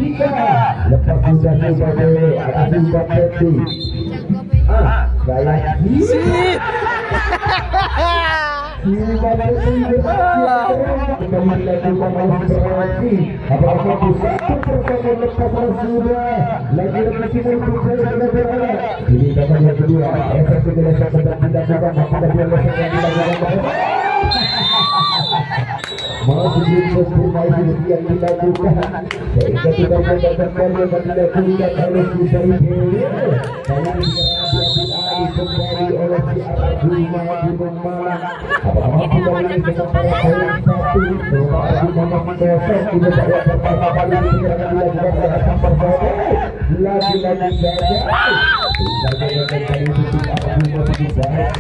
tiga. Lepas sudah sebagai atas juga Peti. Gaya sip. Kembali lagi berarti apakah bisa pertama lepas sudah lagi masih muncul ini dapat yang kedua efek kedua sedang tidak bukan tidak dilakukan masih sempurna itu yang dilakukan sehingga tidak kembali yang dilakukan oleh si Dalam kembali oleh si Arjuna Gunung Malang. Apakah kembali dengan para poin satu Arjuna Besok juga dapat pertama kali dilakukan oleh Sampar Bodo. Lagi-lagi saja kembali itu Arjuna dibahas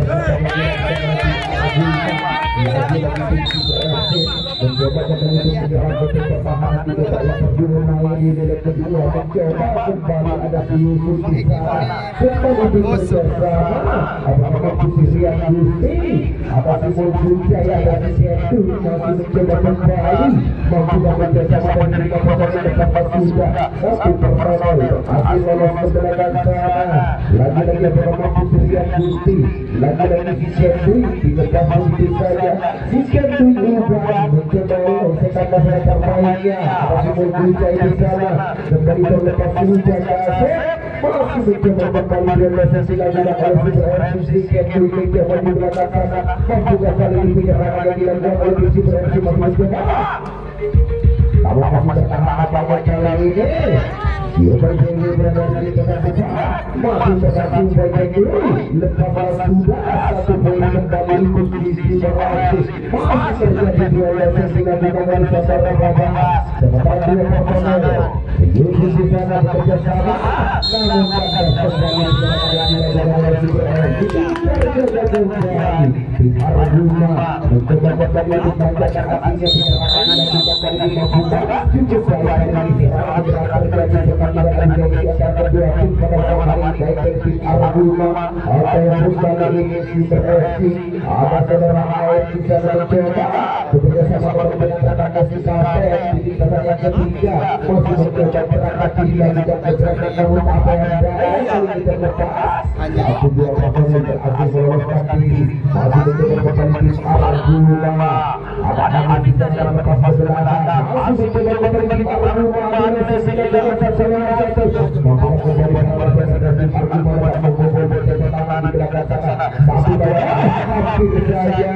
mencoba kembali untuk pertahanan tidak dapat perjuangan di leg kedua mencoba kembali ada Yusuf di sana kembali bersama apakah posisi yang Gusti apa Simon Jaya dari Setu masih mencoba kembali mampu dapat bersama dengan pertahanan depan sudah satu pertama hasil lolos ke belakang sana lagi-lagi bersama posisi yang Gusti lagi-lagi Setu di depan Gusti saja Setu juga mencoba sekarang mereka mainnya masih berbicara di sana kembali terlepas hujan masih mencoba kembali dan lagi oleh Super Setu mencoba di belakang sana mampu kali ini penyerangan yang dilakukan oleh Super masih mencoba kalau masih bertahan apa kali ini dia berdiri berada di tengah masih bergabung baik dulu lepas sudah satu poin kembali ikut di berakhir masih terjadi dua yang dilakukan oleh Saudara Baba sementara dua personel Yusuf di sana bekerja sama namun pada kembali di Arjuna mencoba kembali dipanjangkan akhirnya penyerangan dan kembali membuka cukup baik dengan diserang terjadi tidak menjadi akan kedua tim pada hari baik dari Arjuna atau yang bersama ini berarti ada saudara lain bisa mencoba bekerjasama dengan rekan si Kapten di pertandingan ketiga masih mencoba berangkat tidak bergerak namun apa yang ada kita lepas satu dua personel berhasil meloloskan diri masih mencoba kembali tim Arjuna ada nama bisa dalam lepas belakang masih mencoba kembali tim Arjuna dengan mampu kembali dan Arjuna membobol pertahanan di belakang sana tapi hampir saja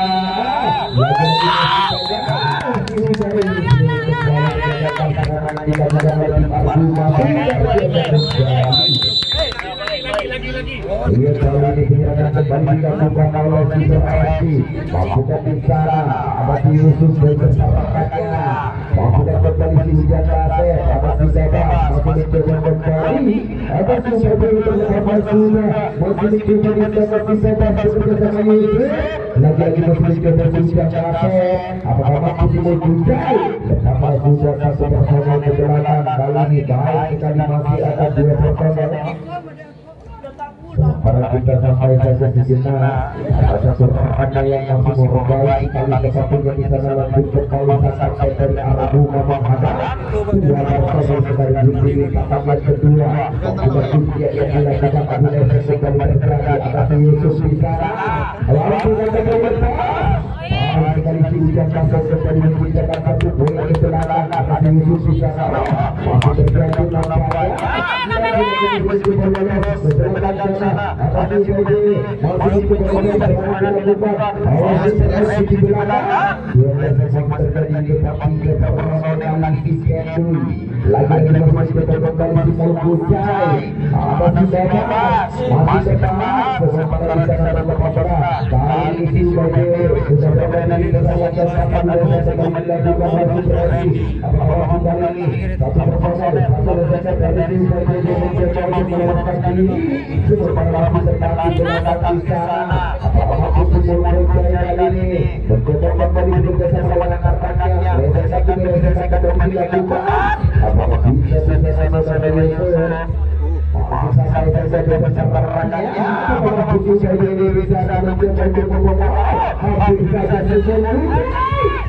Ia kali ini penyerangan kembali dilakukan oleh Super FC mampukan di sana abadi Yusuf bersama-samanya mampukan kembali si hujan karet abadi bebas masih mencoba kembali abadi Super bersama sudah masih mencoba di sana si bebas bersama Yusuf lagi-lagi masih mencoba si hujan karet apakah mampu si Mojudai bersama sudah satu personel ke belakang kali ini baik sekali masih ada dua personel para kita sampai saja sejenak ada surfana yang masih membawa kali kesatunya di sana lanjut ke kali sampai dari Arjuna menghadap dua personel sekali berdiri pertama kedua sudah kunci yang dilakukan oleh sekali terjadi atas Yusuf di sana langsung ada berlepas sekali si hujan kasar kembali menciptakan satu bola ke belakang atas Yusuf di sana masih terjadi nampaknya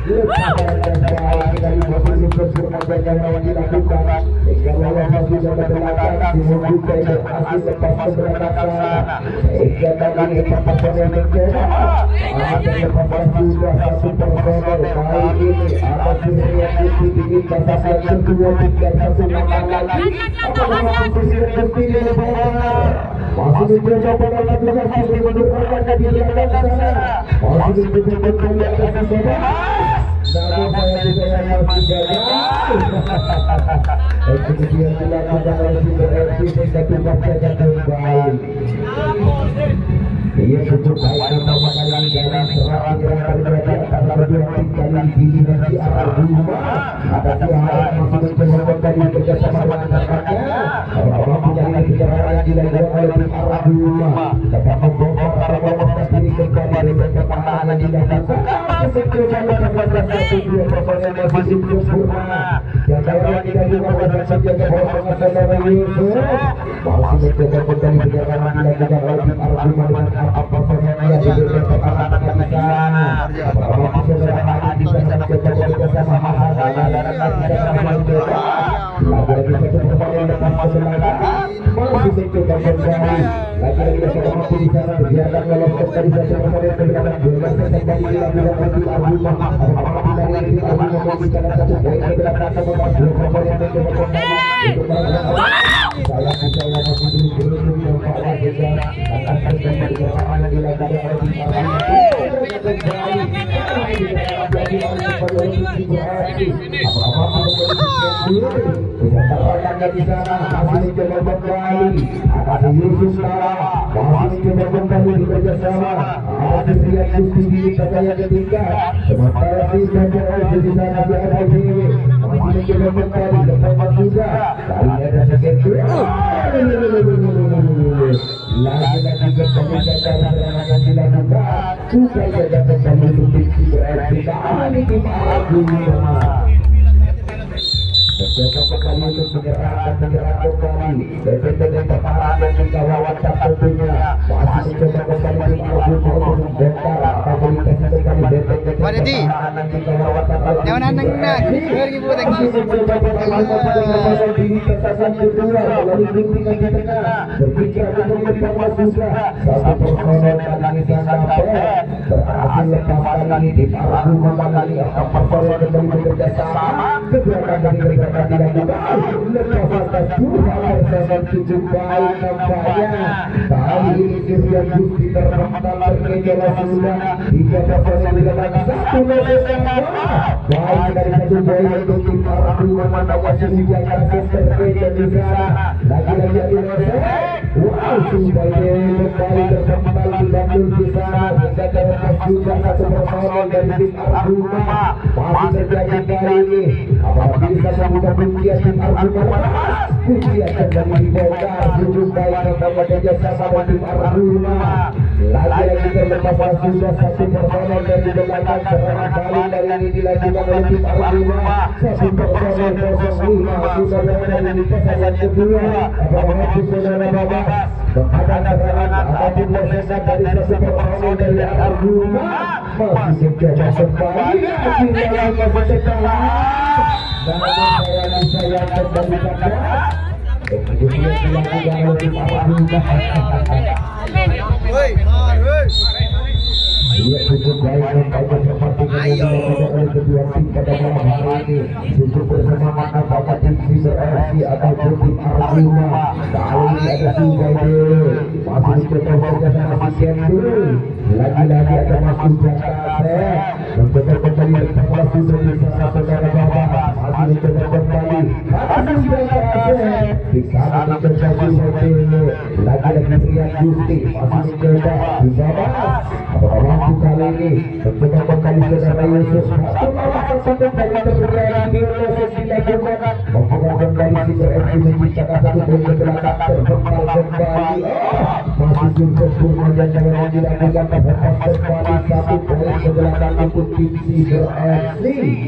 lepas dan baik dari posisi kesempatan yang dilakukan hingga lawan masih dapat belakang dimunculkan berhasil lepas keberangkatan hingga tadi perpasan yang mencoba ada lepas sudah satu personel kali ini ada Surian Gusti ini batas yang kedua tinggal satu nama lagi apakah Surian Gusti ini masih mencoba pada tugas yang berada di belakang sana masih mencoba di atas sana namun saya tidak masih gagal kemudian dilakukan oleh Super FC sehingga tugas saja kembali ia cukup baik pertama kali dalam serang gerakan berarti akan berdua kali di nanti arah rumah ada Tuhan masih mencoba kembali bekerjasama dengan rekannya orang menjadi kejaran dilakukan oleh tim arah rumah dapat membongkar atau melepaskan diri kembali dari pertahanan dilakukan mencoba melakukan satu dua personel masih sempurna dan daerah tidak dilakukan saja kebosongan saudara Yusuf masih mencoba kembali kejaran dilakukan oleh tim arah rumah dengan apa personelnya diberikan pertahanan di sana apakah saudara Hadi bisa mencoba bekerjasama Mahasiswa dan tidak mencoba lagi-lagi satu pertandingan lepas ke belakang masih mencoba kembali lagi-lagi tidak mampu di sana biarkan melompat dari satu pertandingan ke belakang kembali dilakukan oleh tim Arguma apakah dari tim Arguma memberikan satu poin ke belakang atau dua pertandingan mencoba kembali untuk saya masih belum nampak lagi akan terjadi kembali dilakukan oleh tim Arguma di sana masih mencoba kembali ada Yusuf Lara masih mencoba kembali bekerjasama ada Surian Gusti di kata yang ketiga sementara si PPS di sana di ADW masih mencoba kembali lepas juga kali ada sekian lagi-lagi kembali serangan dilakukan bukan saja kembali untuk berarti kali di Arguma Berjasa kembali untuk menyerang kembali dengan pertahanan dan juga lawan tentunya masih mencoba kembali di Arguma untuk membongkar atau melintasi kembali pertahanan dan juga lawan tentunya masih mencoba kembali diri ketasan kedua melalui rintingan di tengah berbicara untuk mempermas juga satu personel kali di sana berhasil lepas kali di Arguma kali akan personel kembali bekerjasama keberatan dari mereka tidak dilakukan lepas atas dua personel cukup baik nampaknya kali ini Surian Gusti terpental terkejar sudah tiga personel dilakukan satu lepas baik dari satu poin untuk tim Arguma nampaknya sehingga kasus terkejar di sana lagi-lagi dilepas wow sudah kembali terpental dibantu di sana sehingga terlepas juga satu personel dari tim Arguma masih terjadi kali ini apabila bisa membuka kuncian tim Arguma kuncian kembali dibongkar cukup baik bersama kerjasama tim Arguma lagi-lagi terlepas sudah satu personel dari belakang serangan balik kali ini dilakukan oleh tim Arguma satu personel 05 sudah berada di pasangan kedua apabila saudara Babas menghadap serangan ataupun lesesan dari satu personel dari Arguma masih mencoba kembali dalam kebetulan dan saya kembalikan kemudian dilakukan oleh tim Arguma ia cukup baik membaca pertandingan yang dilakukan oleh kedua tim pada malam hari ini cukup bersemangat nampaknya tim Super FC ataupun tim Arguma kali ini ada Subaide masih mencoba bekerjasama si Kendul lagi-lagi ada masuk Jakarta mencoba kembali bersama sudah di sana saudara Bapak masih mencoba kembali masih Jakarta di sana mencoba Subaide lagi-lagi Surian Gusti masih mencoba di bawah apakah kali ini mencoba kembali saudara Yusuf satu kali terjadi di proses dilakukan membuka kembali Super FC menciptakan satu poin ke belakang terpental kembali masih sempurna dan yang dilakukan terlepas kembali satu poin ke belakang untuk tim Super FC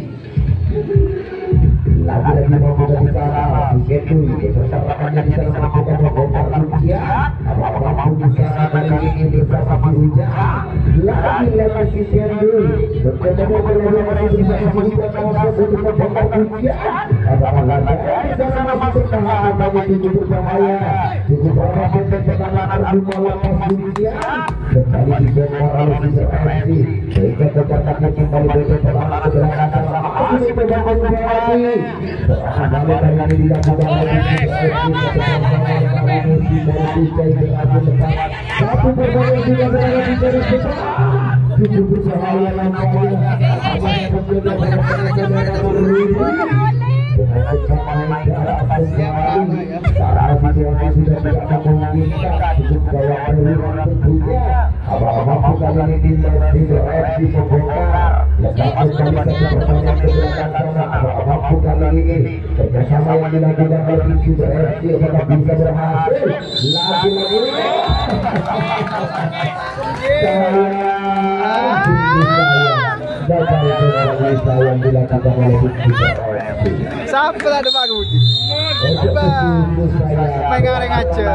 lagi-lagi membuka di sana Kendul bersama-samanya di sana melakukan membongkar kuncian apakah mampu di sana kali ini bersama Biruja lagi-lagi si Kendul mencoba Sampai ada Pak Budi. Main ngareng aja.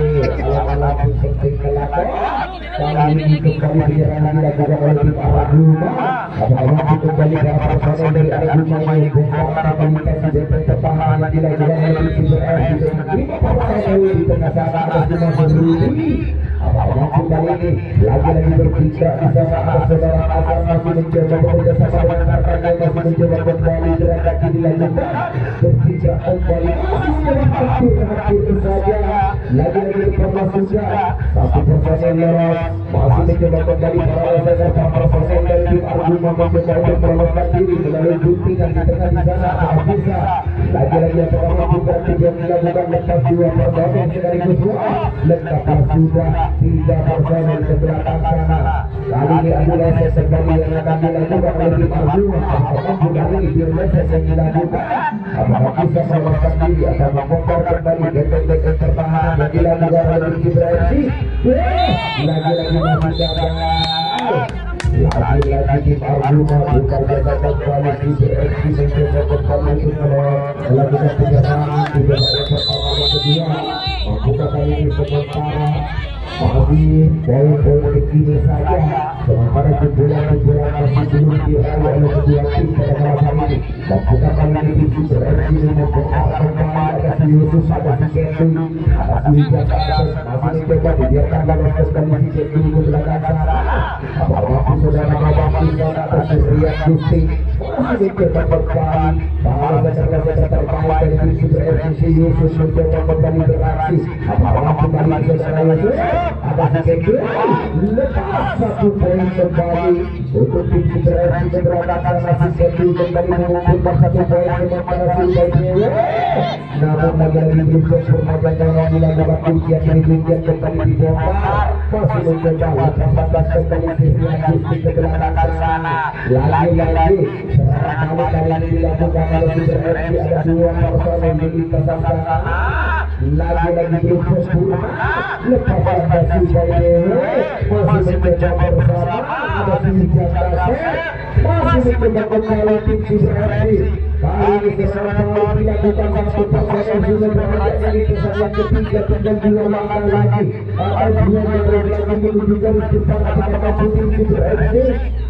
Lagi-lagi berbicara di sana saudara akan masih mencoba bekerjasama dengan rekan yang masih mencoba kembali gerakan ini dilanjutkan berbicara kembali hampir saja lagi-lagi informasinya satu persen lolos masih mencoba kembali para rekan persen dari tim Arjuna mencoba untuk meloloskan diri melalui guntingan di tengah di sana apakah bisa lagi-lagi yang pertama bukan tidak dilakukan lepas 2 persen sekaligus lengkaplah sudah 3 persen ke belakang sana. Kali ini adalah sesi kembali yang akan dilakukan oleh tim Arjuna. Apakah bukan ini biarlah sesi yang dilakukan? Apakah bisa meloloskan diri atau membongkar kembali genteng-genteng pertahanan yang dilakukan oleh tim Ibrahim? Lagi-lagi masih gagal. Lagi-lagi tim Arjuna bukan jasa koalisi bereksi mencoba kembali untuk melakukan kerjasama di babak pertama kedua. Bukan kali ini sementara masih poin-poin kini saja sementara kejuaraan masih belum diraih oleh kedua tim pada malam hari ini. Dan bukan kali ini tim bereksi membongkar kembali atas Yusuf ada si Ketu atas Wijaka masih mencoba dibiarkan lolos ke kondisi Ketu ke belakang sana. Apakah saudara mampu sana atas Rian Gusti masih mencoba kembali bahwa gajah-gajah terbaik dari tim bereksi Yusuf mencoba kembali beraksi. Apakah kembali saudara Yusuf ada sedikit lepas 1 poin kembali untuk tim Ibrahim keberangkatan masih sedikit kembali mengumpulkan 1 poin sementara Sultan Dewa namun lagi-lagi belum sempurna jangan dilakukan ujian kembali dibongkar masih mencoba lepas kembali Rian Gusti ke belakang sana lagi-lagi serangan kali dilakukan oleh Ibrahim ada 2 personel di lintasan sana lagi-lagi belum sempurna lepas masih mencoba bersama ada 3 masih mencoba kembali tim Ibrahim kali ini keserangan dilakukan 1 persen juga berada di kesalahan ketiga tinggal 2 langkah lagi atau 2 lagi menuju garis depan apakah tim Ibrahim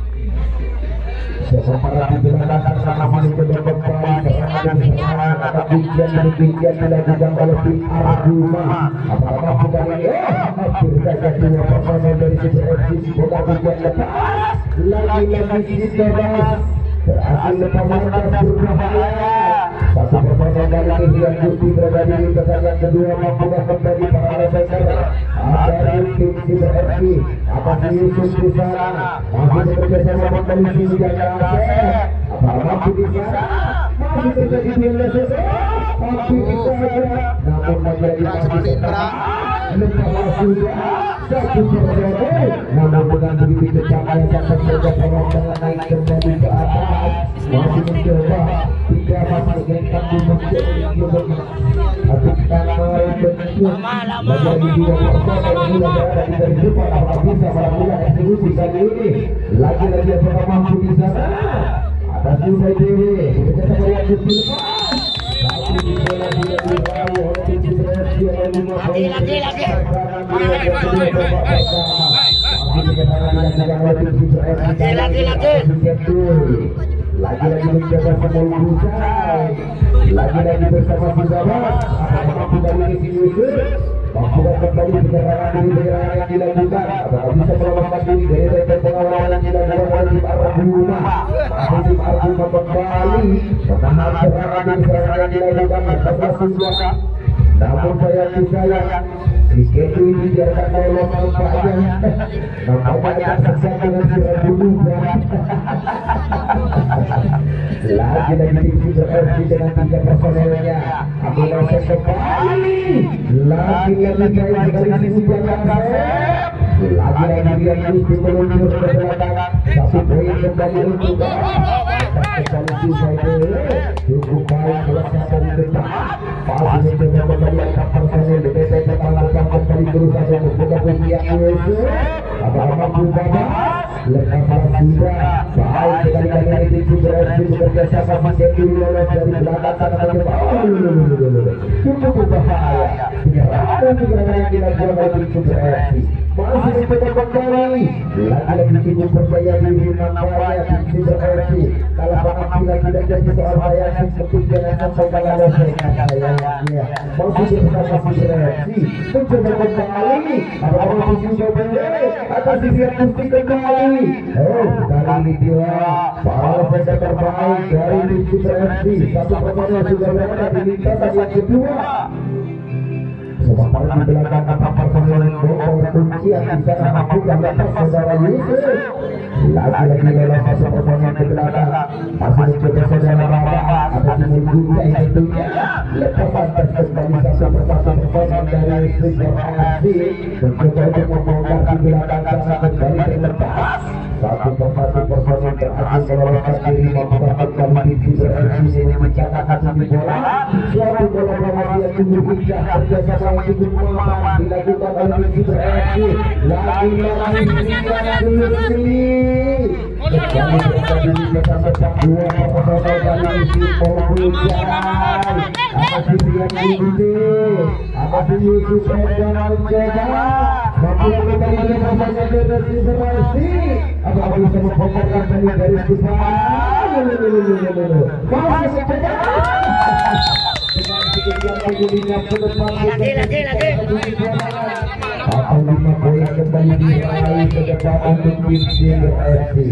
sementara di belakang sana masih mencoba kembali serangan atau ujian dilakukan oleh tim Arjuna apakah bukan ini hampir saja 2 personel dari CPFC bukan ujian lepas lagi-lagi Sidabas berhasil lepas lantas berbahaya 1 personel dari Rian Gusti berada di lintasan yang kedua mampukah kembali para lebaker dari tim CPFC atas Yusuf di sana masih bekerjasama kembali di Wijaka apakah mampu di sana masih terjadi di LSS mampu di sana namun lagi-lagi masih setengah lepas sudah 1 persen namun dengan begitu kecapai akan mencoba pengembangan naik kembali ke atas masih mencoba 3 masih gengkan di mencoba akan bentuk lagi-lagi 2 persen yang mulai berada di garis depan apakah bisa melakukan eksekusi kali ini lagi-lagi apakah mampu di sana atas Sultan Dewi bekerjasama dengan Gusti lagi masih dilakukan oleh lagi-lagi menjaga semua usai, lagi-lagi bersama Sibawa, apakah kembali ke sini mampu kembali penyerangan yang dilakukan, apakah bisa melawan diri dari pengawalan yang dilakukan oleh tim Arguma, atau tim Arguma kembali menahan serangan yang dilakukan oleh Sibawa. Namun sayang Rizky ini biarkan lolos nampaknya tersiksa dengan surat dulu. Lagi-lagi tim berfungsi dengan 3 personelnya. Abdullah kembali. Lagi-lagi baik sekali diujian Kasep. Lagi-lagi dia mesti meluncur ke belakang. Tapi poin kembali untuk kembali saya cukup baik melaksanakan depan. Pasti mencoba kembali angkat personel DPP tetangga kembali berusaha membuka kunci yang itu. Apakah mampu babak? Lepas sudah baik sekali dari tim berhasil bekerja sama Sekuri lolos dari belakang karena cukup berbahaya. Penyerangan yang dilakukan oleh tim berhasil masih mencoba kembali. Lagi-lagi tim percaya diri nampaknya tim berhasil. Kalau penampilan tidak jadi soal saya seperti jangan sampai kalah sayangnya. Masih bersama tim berhasil mencoba kembali. Apakah mampu juga atas sisi kunci kembali. Oh, kali ini dia para pemain terbaik dari tim berhasil. Satu pertandingan sudah berada di lintasan yang kedua. Sementara di belakang kapal personel Bogor kunci yang bisa mampu lepas saudara Yusuf. Lagi-lagi lolos masuk personel ke belakang. Masih mencoba saudara Raba atas mengguna tentunya. Lepas pantas kembali satu persatu personel dari tim berhasil mencoba untuk membongkar di belakang sana kembali terlepas. Satu persatu personel berhasil meloloskan diri membuka kembali tim berhasil ini mencatatkan satu bola. Suatu bola promosi yang cukup indah kerjasama yang cukup mampan dilakukan oleh tim berhasil. Lagi-lagi kembali terjadi bersama dua personel dari tim Polujai. Atas yang diikuti atas Yusuf Edgar mencoba mampu kembali bersama dengan tim berhasil. Apakah bisa membongkarkan dari garis depan? Masih mencoba dengan sekian penyelidikan ke depan. Atau 5 poin kembali diraih ke depan untuk tim berhasil.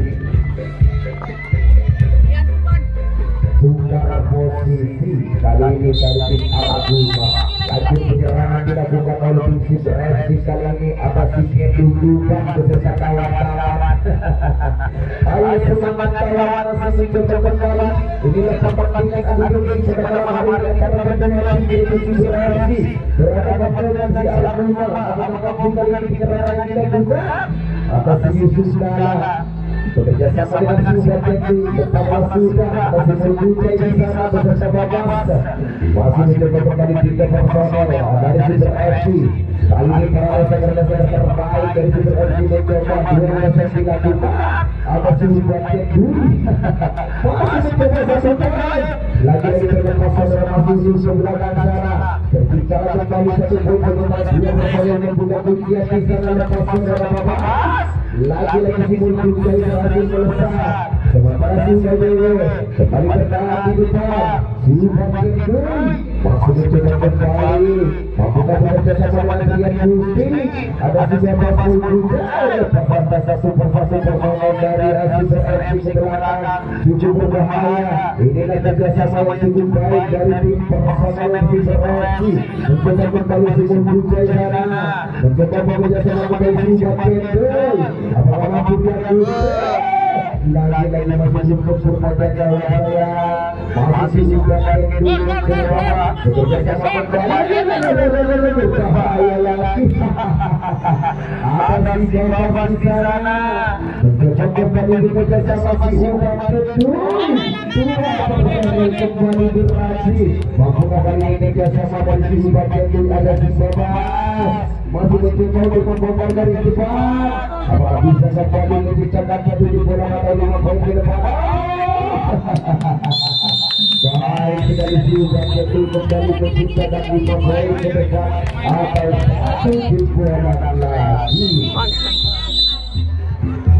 Tukar posisi kali ini dari tim Arguma. Lanjut penyerangan dilakukan oleh tim berhasil kali ini atas sisi dudukan beserta kawan-kawan. Ayo semangat kawan masih mencoba kembali. Inilah pertandingan adu domba pada malam hari antara penyerangan tim berhasil berhadapan dengan si Arguma. Apakah kembali penyerangan dilakukan atas Yusuf Nala bekerjasama dengan Sudah Tendi bersama Sudah masih mengucai di sana bersama Babas masih mencoba kembali 3 personel dari Super FC. Kali ini para rekan-rekan terbaik dari Super FC mencoba 2 sesi dilakukan atas Sudah Tendi masih mencoba satu kali lagi-lagi dengan personel masih Yusuf belakang sana berbicara kembali 1 poin bagaimana 2 personel membuka kuncian di sana lepas saudara Babas. Lagi-lagi Simul Kunjai berhasil melesat. Sementara Sudah Dewe kembali bertahan di depan. Sudah Kenduri masih mencoba kembali membuka bekerjasama dengan Rian Gusti. Ada juga Simul Kunjai lepas satu persatu performa dari Super FC ke belakang cukup berbahaya. Inilah kerjasama yang cukup baik dari tim personel Super FC. Mencoba kembali Simul Kunjai sana mencoba bekerjasama dengan Sudah Kenduri. Apakah mampu lagi-lagi masih cukup berjaga saya masih Sudah Kenduri bekerja sama kembali berbahaya lagi. Ada si Babas di sana mencoba kembali bekerja sama si Sudah Kenduri. Kembali berhasil mampu kembali bekerja sama dari si Sudah Kenduri. Ada si Babas masih mencoba untuk membongkar dari depan. Apakah bisa kembali dicakapkan di bola atau 5 poin ke depan? Baik sekali Sudah Kenduri kembali menciptakan 5 poin ke depan atau 1 di bola lagi.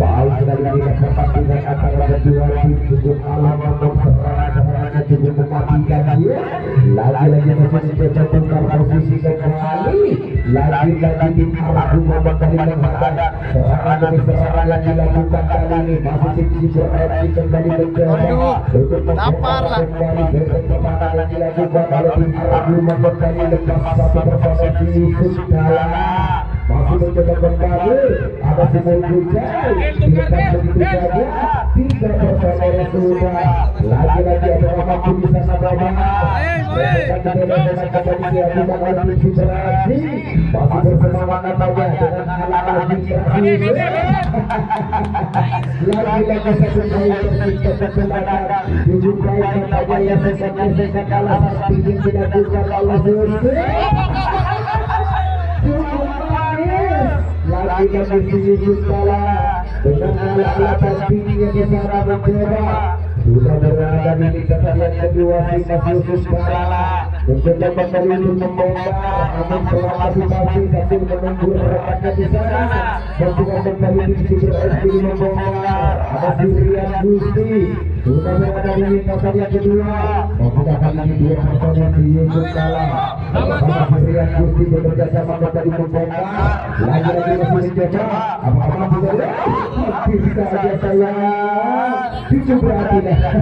Baik sekali ini pertandingan antara kedua tim cukup alam untuk serangan-serangannya cukup mematikan dia. Lagi-lagi masih mencoba bongkar posisi kembali. Lagi-lagi tim Arab kembali menghadap serangan demi serangan dilakukan kali ini. Masih tim Super FC kembali mencoba untuk Tapar lah. kembali pertahanan dilakukan oleh tim Arab kembali lepas satu persatu Yusuf Kala. Masih mencoba kembali ada Simon Bujai dilepas begitu saja 3 sudah lagi-lagi ada Rahmat bisa sababa masih bersemangat saja dengan alat lagi-lagi satu kali tercipta kesempatan dijumpai saja yang sesak kalah tapi ingin dilakukan oleh Yusuf. Lagi-lagi Yusuf kalah dengan alat tinggi yang besar mencoba sudah berada di lintasan yang kedua Mas Yusuf kalah mencoba kembali untuk membongkar namun setelah masing-masing sambil menunggu rekannya di sana mencoba kembali di sisi FC membongkar ada Sirian Gusti sudah berada di lintasan yang kedua menggunakan lagi 2 personel di Yusuf kalah bersama Sirian Gusti bekerja sama kembali membongkar lagi-lagi masih mencoba apa-apa tidak bisa saja saya cukup berhati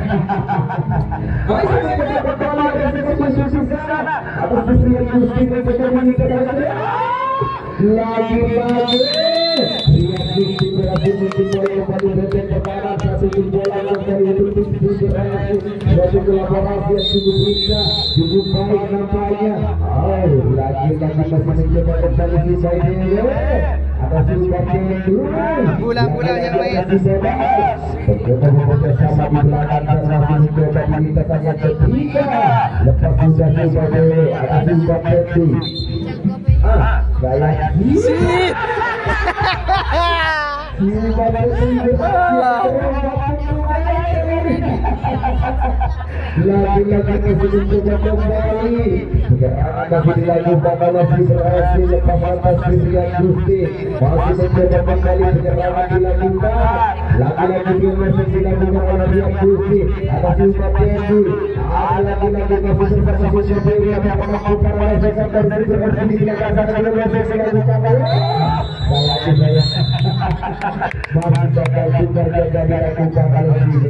lagi-lagi Rian Gusti berhasil menjadi kembali bagian pertahanan satu bola kembali untuk suatu kolaborasi yang cukup indah cukup baik nampaknya. Lagi-lagi masih mencoba kembali di sini ada Sultan Kendul Bola-bola yang baik. mencoba bekerjasama di belakang dan masih mencoba di lintasan yang ketiga lepas sudah sebagai ada Sultan Kendul gaya lagi-lagi masih mencoba kembali sekarang masih dilakukan oleh Federasi lepas atas Sirian Gusti masih mencoba kembali sekarang dilakukan lagi-lagi masih dilakukan oleh Sirian Gusti ada Sultan Kendul ada lagi-lagi masih bersama Sirian yang melakukan oleh Sektor Federasi dilakukan oleh dilakukan oleh masih gagal super jaga dilakukan oleh